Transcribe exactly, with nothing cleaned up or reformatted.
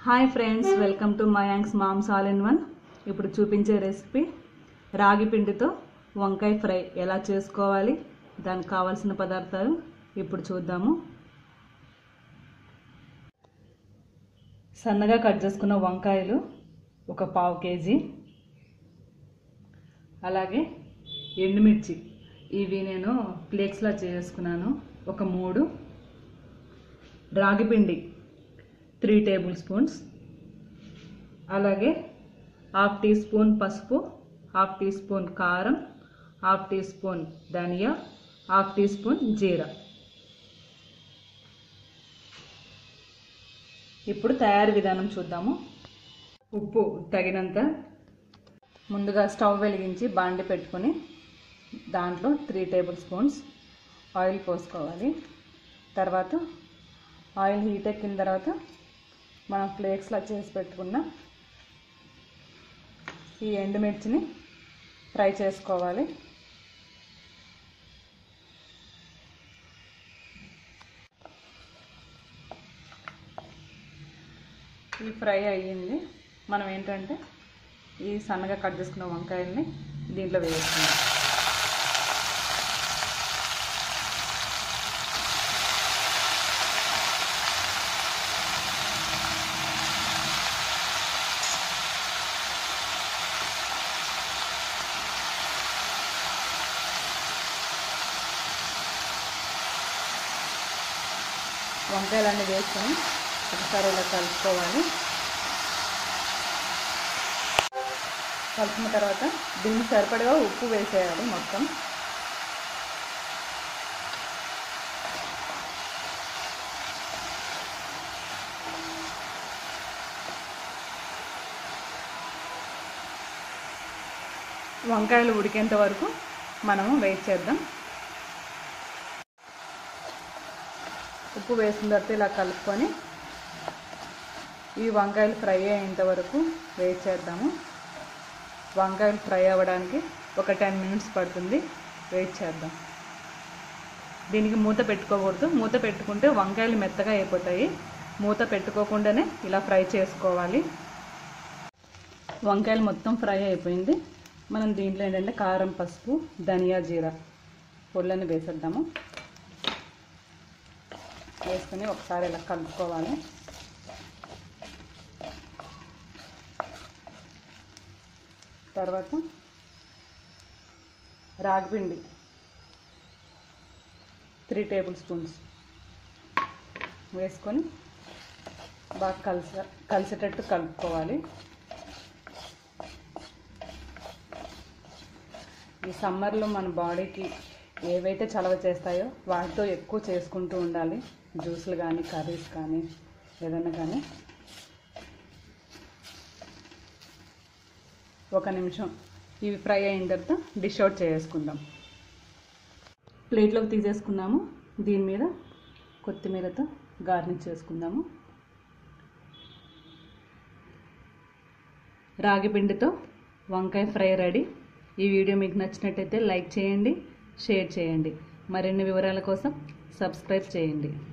Hi friends, welcome to Mayank's moms all in one. ఇప్పుడు చూపించే recipe రాగి పిండితో వంకాయ ఫ్రై ఎలా చేసుకోవాలి, దానికి కావాల్సిన పదార్థాలు ఇప్పుడు చూద్దాము. సన్నగా కట్ చేసుకున్న వంకాయలు ఒక పావు కేజీ, అలాగే ఎండుమిర్చి ఇవి నేను ఫ్లేక్స్లా చేసుకున్నాను ఒక మూడు, రాగి పిండి త్రీ టేబుల్ స్పూన్స్, అలాగే హాఫ్ టీ స్పూన్ పసుపు, హాఫ్ టీ స్పూన్ కారం, హాఫ్ టీ స్పూన్ ధనియా, హాఫ్ టీ స్పూన్ జీరా. ఇప్పుడు తయారీ విధానం చూద్దాము. ఉప్పు తగినంత. ముందుగా స్టవ్ వెలిగించి బాండి పెట్టుకొని దాంట్లో త్రీ టేబుల్ స్పూన్స్ ఆయిల్ పోసుకోవాలి. తర్వాత ఆయిల్ హీట్ ఎక్కిన తర్వాత మనం ఫ్లేక్స్లా చేసి పెట్టుకున్న ఈ ఎండుమిర్చిని ఫ్రై చేసుకోవాలి. ఈ ఫ్రై అయ్యింది. మనం ఏంటంటే ఈ సన్నగా కట్ చేసుకున్న వంకాయల్ని దీంట్లో వేసుకుందాం. వంకాయలన్నీ వేసుకొని ఒకసారి ఇలా కలుపుకోవాలి. కలిపిన తర్వాత దీనికి సరిపడగా ఉప్పు వేసేయాలి మొత్తం. వంకాయలు ఉడికేంత వరకు మనము వెయిట్ చేద్దాం. ఉప్పు వేసిన తర్వాత ఇలా కలుపుకొని ఈ వంకాయలు ఫ్రై అయ్యేంత వరకు వెయిట్ చేద్దాము. వంకాయలు ఫ్రై అవ్వడానికి ఒక టెన్ మినిట్స్ పడుతుంది. వెయిట్ చేద్దాం. దీనికి మూత పెట్టుకోకూడదు. మూత పెట్టుకుంటే వంకాయలు మెత్తగా అయిపోతాయి. మూత పెట్టుకోకుండానే ఇలా ఫ్రై చేసుకోవాలి. వంకాయలు మొత్తం ఫ్రై అయిపోయింది. మనం దీంట్లో ఏంటంటే కారం, పసుపు, ధనియా, జీరా పొళ్ళని వేసేద్దాము. వేసుకొని ఒకసారి ఇలా కలుపుకోవాలి. తర్వాత రాగిపిండి త్రీ టేబుల్ స్పూన్స్ వేసుకొని బాగా కలిసి కలిసేటట్టు కలుపుకోవాలి. ఈ సమ్మర్లో మన బాడీకి ఏవైతే చలవ చేస్తాయో వాటితో ఎక్కువ చేసుకుంటూ ఉండాలి. జ్యూస్లు కానీ, కర్రీస్ కానీ, ఏదైనా కానీ. ఒక నిమిషం ఇవి ఫ్రై అయిన తర్వాత డిష్ అవుట్ చేసుకుందాం. ప్లేట్లోకి తీసేసుకున్నాము. దీని మీద కొత్తిమీరతో గార్నిష్ చేసుకుందాము. రాగి పిండితో వంకాయ ఫ్రై రెడీ. ఈ వీడియో మీకు నచ్చినట్టయితే లైక్ చేయండి, షేర్ చేయండి. మరిన్ని వివరాల కోసం సబ్స్క్రైబ్ చేయండి.